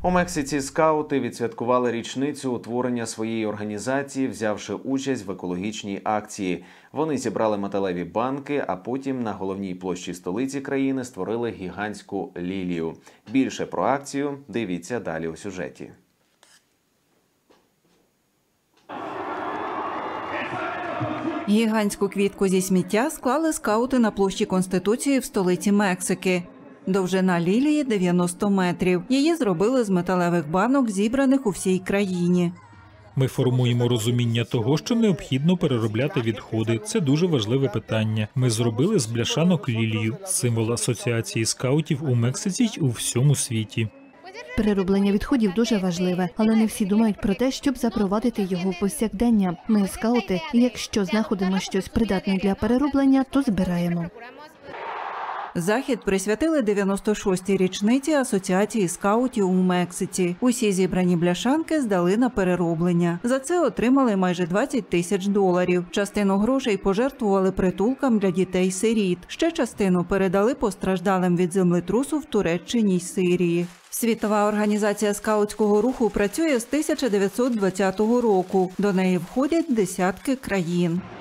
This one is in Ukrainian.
У Мексиці скаути відсвяткували річницю утворення своєї організації, взявши участь в екологічній акції. Вони зібрали металеві банки, а потім на головній площі столиці країни створили гігантську лілію. Більше про акцію дивіться далі у сюжеті. Гігантську квітку зі сміття склали скаути на площі Конституції в столиці Мексики. Довжина лілії – 90 метрів. Її зробили з металевих банок, зібраних у всій країні. Ми формуємо розуміння того, що необхідно переробляти відходи. Це дуже важливе питання. Ми зробили з бляшанок лілію, символ асоціації скаутів у Мексиці й у всьому світі. Перероблення відходів дуже важливе, але не всі думають про те, щоб запровадити його в повсякдення. Ми, скаути, якщо знаходимо щось придатне для перероблення, то збираємо. Захід присвятили 96-й річниці Асоціації скаутів у Мексиці. Усі зібрані бляшанки здали на перероблення. За це отримали майже $20 тисяч. Частину грошей пожертвували притулкам для дітей-сиріт. Ще частину передали постраждалим від землетрусу в Туреччині й Сирії. Світова організація скаутського руху працює з 1920 року. До неї входять десятки країн.